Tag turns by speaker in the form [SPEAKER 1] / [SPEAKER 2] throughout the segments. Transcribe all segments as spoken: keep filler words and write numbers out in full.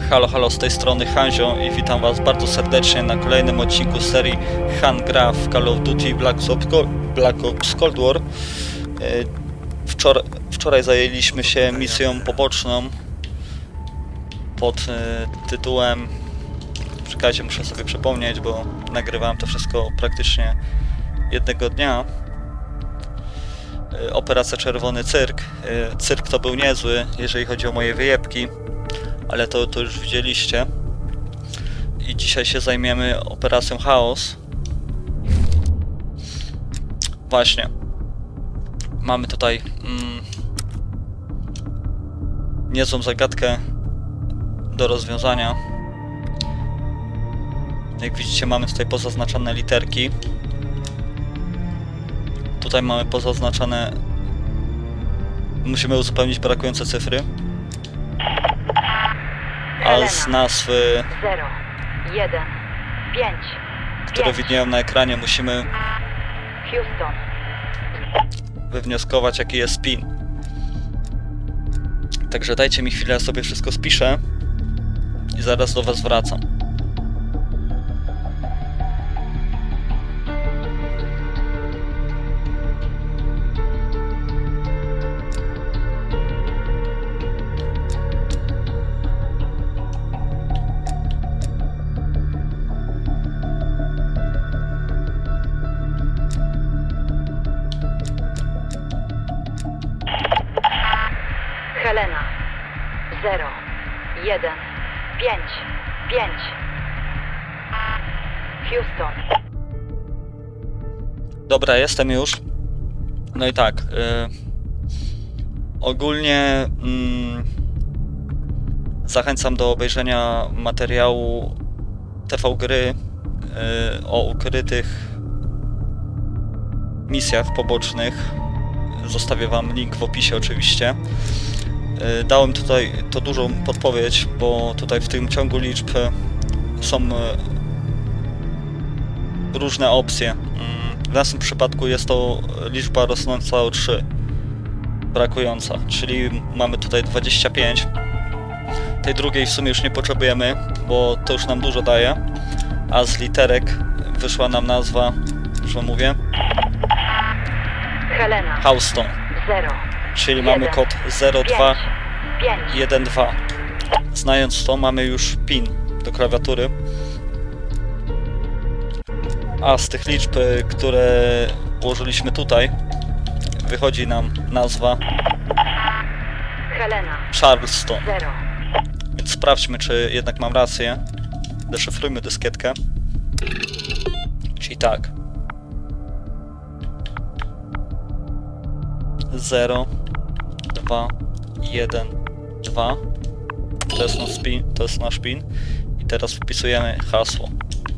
[SPEAKER 1] Halo, halo, z tej strony Hanzio i witam was bardzo serdecznie na kolejnym odcinku serii Han gra w Call of Duty Black Ops, Black Ops Cold War. Wczor wczoraj zajęliśmy się misją poboczną pod tytułem... Czekajcie, muszę sobie przypomnieć, bo nagrywałem to wszystko praktycznie jednego dnia. Operacja Czerwony Cyrk. Cyrk to był niezły, jeżeli chodzi o moje wyjebki, ale to, to już widzieliście. I dzisiaj się zajmiemy operacją Chaos. Właśnie. Mamy tutaj mm, niezłą zagadkę do rozwiązania. Jak widzicie, mamy tutaj pozaznaczone literki. Tutaj mamy pozaznaczone... Musimy uzupełnić brakujące cyfry. A z nazwy,
[SPEAKER 2] zero, jeden, pięć,
[SPEAKER 1] które widnieją na ekranie, musimy
[SPEAKER 2] Houston.
[SPEAKER 1] wywnioskować, jaki jest pin. Także dajcie mi chwilę, ja sobie wszystko spiszę i zaraz do was wracam.
[SPEAKER 2] Helena. zero, jeden, pięć, pięć. Houston.
[SPEAKER 1] Dobra, jestem już. No i tak. Yy, ogólnie yy, zachęcam do obejrzenia materiału T V Gry yy, o ukrytych misjach pobocznych. Zostawię wam link w opisie oczywiście. Yy, dałem tutaj to dużą podpowiedź, bo tutaj w tym ciągu liczb są yy, różne opcje. Yy, w naszym przypadku jest to liczba rosnąca o trzy, brakująca, czyli mamy tutaj dwadzieścia pięć. Tej drugiej w sumie już nie potrzebujemy, bo to już nam dużo daje, a z literek wyszła nam nazwa, już wam mówię,
[SPEAKER 2] Helena.
[SPEAKER 1] Houston.
[SPEAKER 2] zero,
[SPEAKER 1] Czyli
[SPEAKER 2] jeden,
[SPEAKER 1] mamy kod zero dwa
[SPEAKER 2] pięć.
[SPEAKER 1] jeden dwa. Znając to, mamy już pin do klawiatury. A z tych liczb, które ułożyliśmy tutaj, wychodzi nam nazwa
[SPEAKER 2] Helena.
[SPEAKER 1] Charleston.
[SPEAKER 2] zero.
[SPEAKER 1] Więc sprawdźmy, czy jednak mam rację. Deszyfrujmy dyskietkę. Czyli tak. zero, dwa, jeden, dwa. To jest nasz pin, to jest nasz pin. I teraz wpisujemy hasło.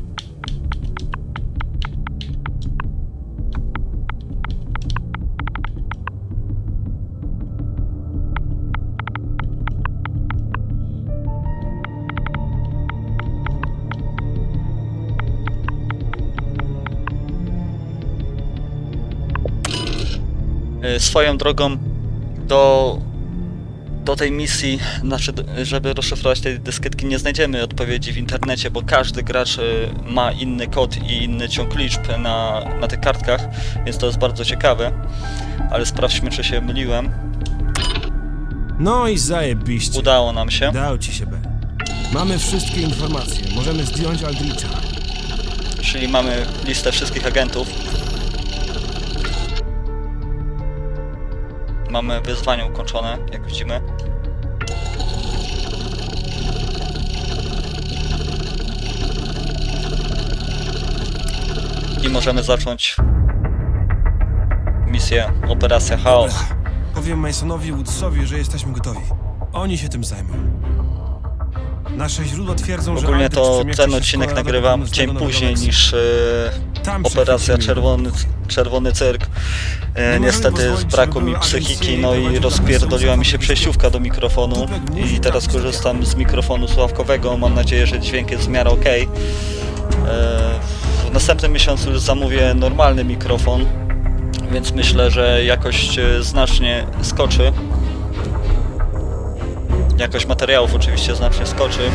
[SPEAKER 1] Swoją drogą do, do tej misji, znaczy żeby rozszyfrować tej dyskietki, nie znajdziemy odpowiedzi w internecie, bo każdy gracz ma inny kod i inny ciąg liczb na, na tych kartkach, więc to jest bardzo ciekawe, ale sprawdźmy, czy się myliłem.
[SPEAKER 3] No i zajebiście.
[SPEAKER 1] Udało nam się.
[SPEAKER 3] Dał ci się B. Mamy wszystkie informacje, możemy zdjąć Aldricha.
[SPEAKER 1] Czyli mamy listę wszystkich agentów. Mamy wyzwanie ukończone, jak widzimy. I możemy zacząć misję Operacja Chaos.
[SPEAKER 3] Dobra. Powiem Masonowi Woodsowi, że jesteśmy gotowi. Oni się tym zajmą. Nasze źródła twierdzą, że
[SPEAKER 1] Ogólnie
[SPEAKER 3] Aldrich
[SPEAKER 1] to
[SPEAKER 3] przemieszcza
[SPEAKER 1] ten
[SPEAKER 3] się z
[SPEAKER 1] odcinek
[SPEAKER 3] Colorado
[SPEAKER 1] nagrywam
[SPEAKER 3] Północnego
[SPEAKER 1] dzień
[SPEAKER 3] Nowego
[SPEAKER 1] później
[SPEAKER 3] Meksyku.
[SPEAKER 1] niż
[SPEAKER 3] Tam
[SPEAKER 1] Operacja
[SPEAKER 3] przechwycimy
[SPEAKER 1] Czerwony, Czerwony Cyrk. E, niestety z braku mi psychiki, no i rozpierdoliła mi się przejściówka do mikrofonu i teraz korzystam z mikrofonu słuchawkowego. Mam nadzieję, że dźwięk jest w miarę ok. E, w następnym miesiącu już zamówię normalny mikrofon, więc myślę, że jakość znacznie skoczy. jakość materiałów oczywiście znacznie skoczy.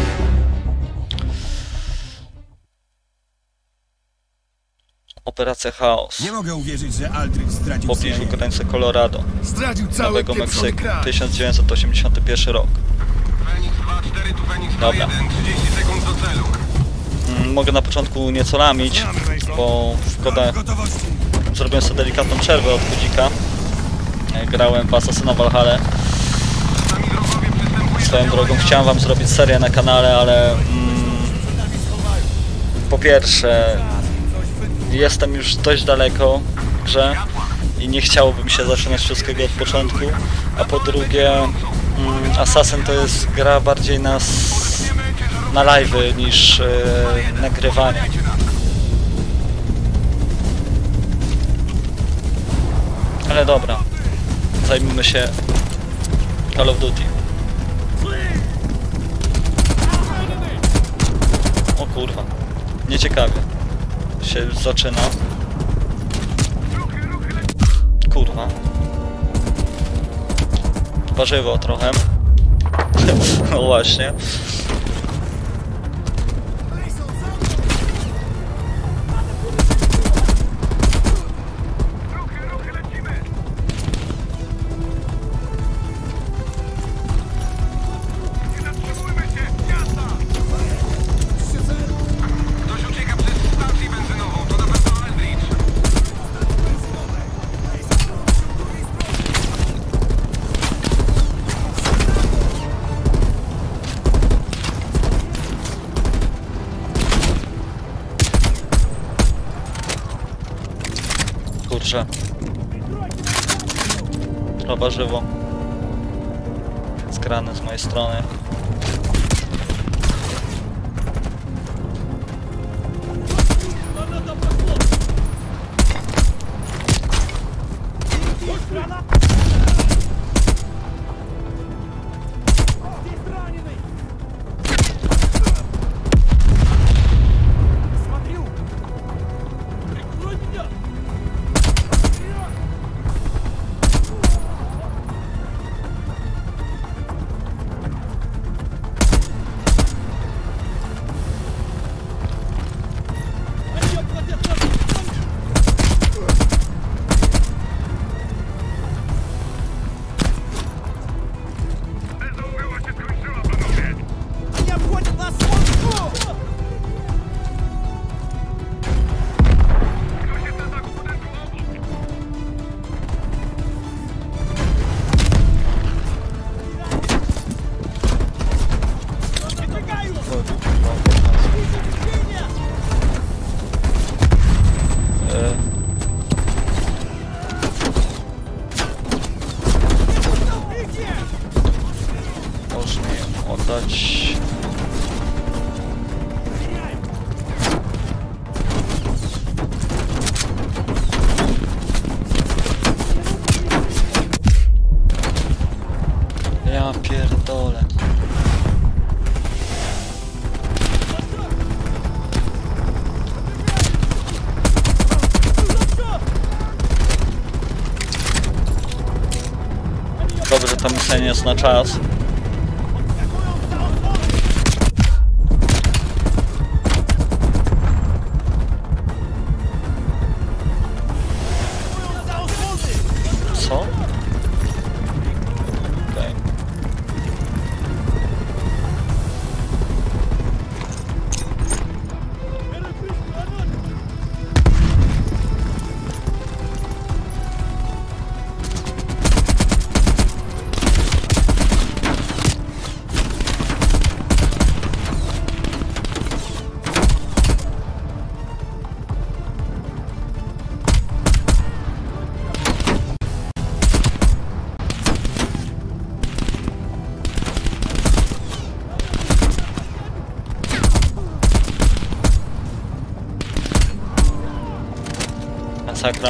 [SPEAKER 1] Operacja Chaos.
[SPEAKER 3] Nie mogę uwierzyć, że Aldrich zdradził
[SPEAKER 1] W pobliżu
[SPEAKER 3] serię.
[SPEAKER 1] granicy Colorado,
[SPEAKER 4] Zdradził cały
[SPEAKER 1] Nowego
[SPEAKER 4] pieprzony
[SPEAKER 1] Meksyku,
[SPEAKER 4] kraj.
[SPEAKER 1] tysiąc dziewięćset osiemdziesiąty pierwszy rok.
[SPEAKER 4] Feniks dwa cztery, tu Feniks dwa
[SPEAKER 1] Dobra.
[SPEAKER 4] jeden, trzydzieści sekund do celu.
[SPEAKER 1] Mm, Mogę na początku nieco lamić, bo w kodach
[SPEAKER 3] Gotowości.
[SPEAKER 1] zrobiłem sobie delikatną przerwę od chodzika. E, Grałem w Assassina Valhalla.
[SPEAKER 4] Sami wrogowie przystępują
[SPEAKER 1] Swoją
[SPEAKER 4] do
[SPEAKER 1] drogą
[SPEAKER 4] działania.
[SPEAKER 1] chciałem wam zrobić serię na kanale, ale mm, po pierwsze jestem już dość daleko w grze i nie chciałoby mi się zaczynać wszystkiego od początku, a po drugie mm, Assassin to jest gra bardziej na, s- na live'y niż e, nagrywanie. Ale dobra, zajmijmy się Call of Duty. O kurwa, nieciekawie się zaczyna. Kurwa. Warzywo trochę. No właśnie.
[SPEAKER 4] Ktoś ucieka przez stację benzynową, to na pewno Aldrich.
[SPEAKER 1] Kurczę. To warzywo. Zgrane z mojej strony.
[SPEAKER 4] Była się skończyła, panowie. Ktoś jest na dachu budynku obok.
[SPEAKER 1] E, Możesz mi oddać. Ja pierdolę. Dobrze, ta misja nie jest na czas. Co? Okej. Masakra.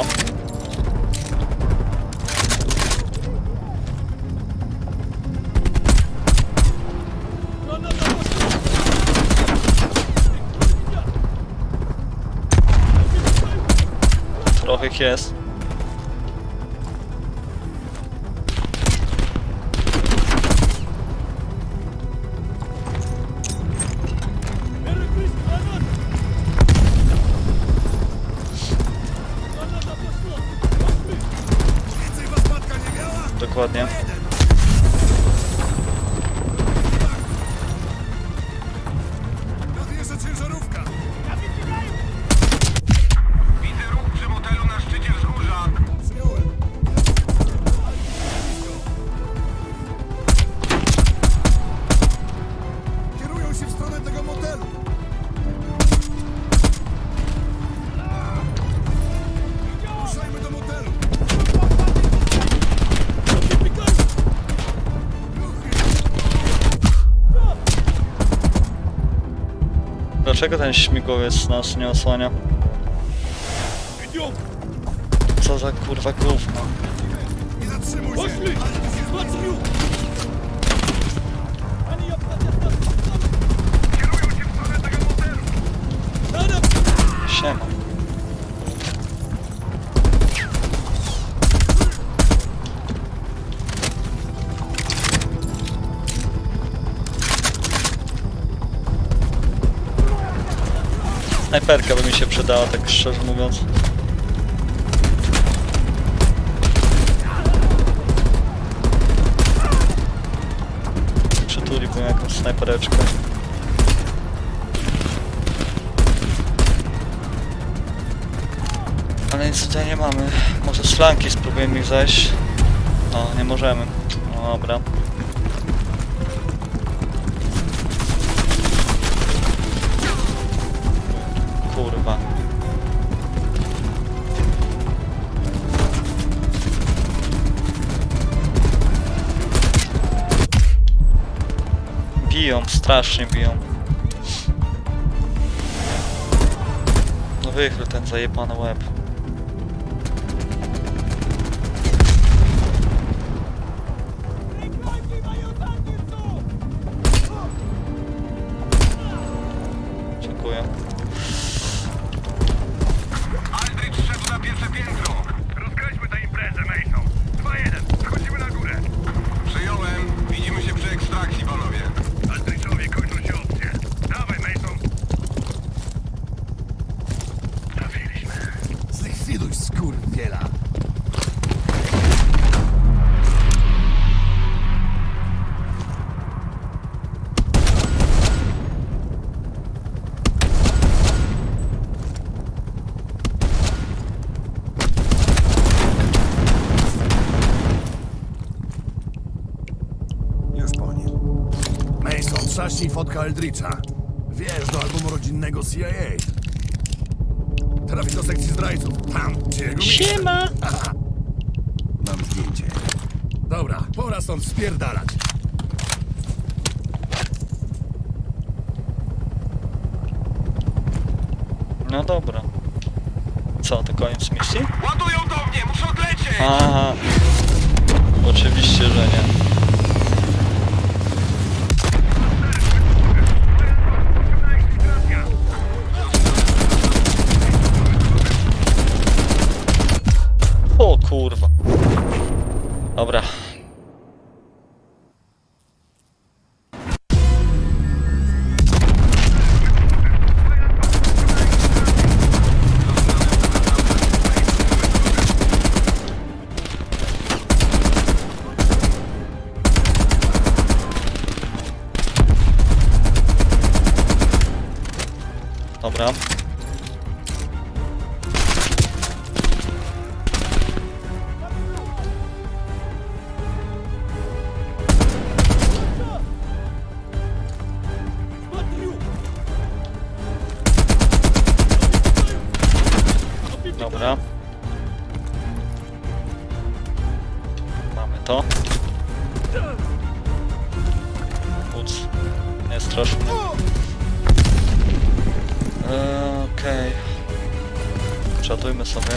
[SPEAKER 1] Trochę ich jest. dokładnie.
[SPEAKER 3] Nadjeżdża ciężarówka!
[SPEAKER 4] Widzę ruch przy motelu na szczycie wzgórza.
[SPEAKER 3] Przyjąłem. Kierują się w stronę tego motelu. Ruszajmy do motelu.
[SPEAKER 1] Dlaczego ten śmigłowiec nas nie osłania? Co za kurwa gówno.
[SPEAKER 3] Nie zatrzymuj się!
[SPEAKER 4] Kierują się w stronę tego motelu.
[SPEAKER 1] Siema. Snajperka by mi się przydała, tak szczerze mówiąc. Przytuliłbym jakąś snajpereczkę. Ale nic tutaj nie mamy. Może z flanki spróbujemy ich zajść. O, nie możemy. No dobra. Kurwa. Biją, strasznie biją. No wychyl ten zajebany łeb. Dziękuję.
[SPEAKER 4] Aldrich szedł na pierwsze piętro. Rozkaźmy tę imprezę, Mason. dwa jeden. Wchodzimy na górę. Przyjąłem. Widzimy się przy ekstrakcji, panowie. Aldrichowie kończą się opcje. Dawaj, Mason. Trafiliśmy.
[SPEAKER 3] Zlikwiduj skurwiela! Już po nim.
[SPEAKER 5] Mason, trzaśnij fotka Eldritcha. Wiesz, do albumu rodzinnego C I A. Trafi do sekcji zdrajców. Tam, gdzie jego miejsce.
[SPEAKER 1] Siema!
[SPEAKER 5] Mam zdjęcie. Dobra, pora stąd spierdalać.
[SPEAKER 1] No dobra. Co, to koniec misji?
[SPEAKER 4] Ładują do mnie, muszę odlecieć!
[SPEAKER 1] Aha. Oczywiście, że nie. O kurwa. Dobra. Dobra. Dobra. Mamy to. Uc. Nie strasz mnie. Eee, Okej. Okay. Czatujmy sobie.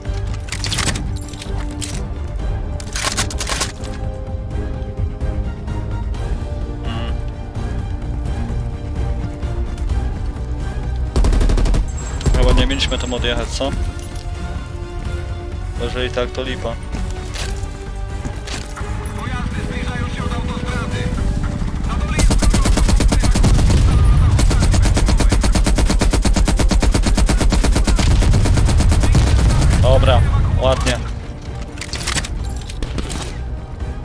[SPEAKER 1] Mm. Chyba nie mieliśmy tam odjechać, co? Jeżeli tak, to lipa.
[SPEAKER 4] Pojazdy zbliżają się od autostrady. Na dole jest
[SPEAKER 1] Dobra, ładnie.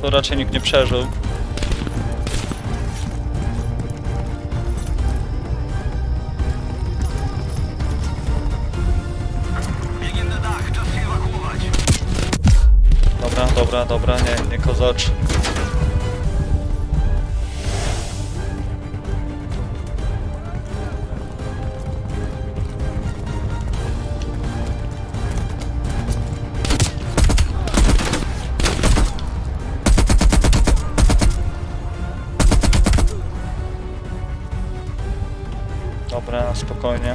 [SPEAKER 1] to raczej nikt nie przeżył.
[SPEAKER 4] Biegiem na dach, czas się ewakuować.
[SPEAKER 1] Dobra, dobra, dobra, nie, nie kozacz. Dobra, spokojnie.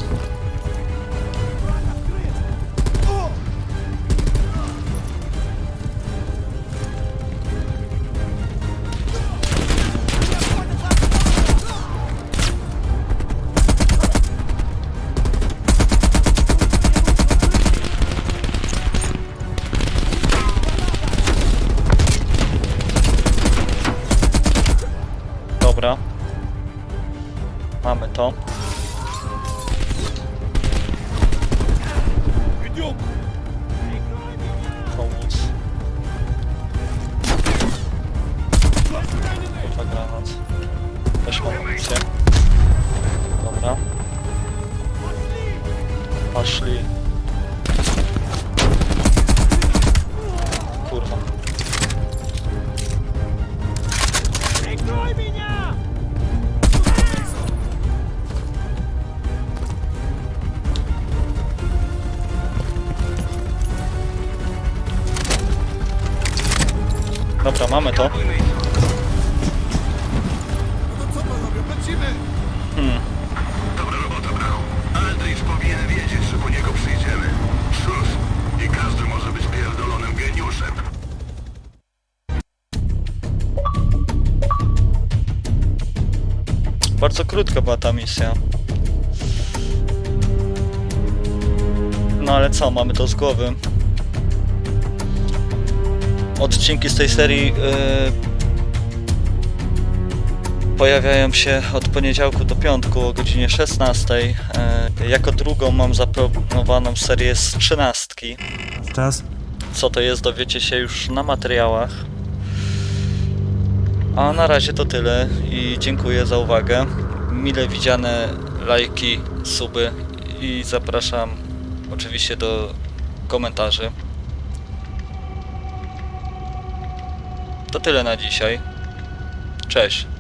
[SPEAKER 1] Dobra. Mamy to. Pomóc. Kurwa, granat. Też mam amunicję. Dobra. Poszli. Kurwa. Dobra, mamy to.
[SPEAKER 5] No to co panowie, lecimy!
[SPEAKER 1] Hmm.
[SPEAKER 4] Dobra robota, brachu. Aldrich powinien wiedzieć, że po niego przyjdziemy. Cóż, i każdy może być pierdolonym geniuszem.
[SPEAKER 1] Bardzo krótka była ta misja. No ale co, mamy to z głowy. Odcinki z tej serii yy, pojawiają się od poniedziałku do piątku o godzinie szesnastej. Yy, jako drugą mam zaplanowaną serię z trzynastki.
[SPEAKER 3] Czas?
[SPEAKER 1] Co to jest, dowiecie się już na materiałach. A na razie to tyle i dziękuję za uwagę. Mile widziane lajki, suby i zapraszam oczywiście do komentarzy. To tyle na dzisiaj. Cześć.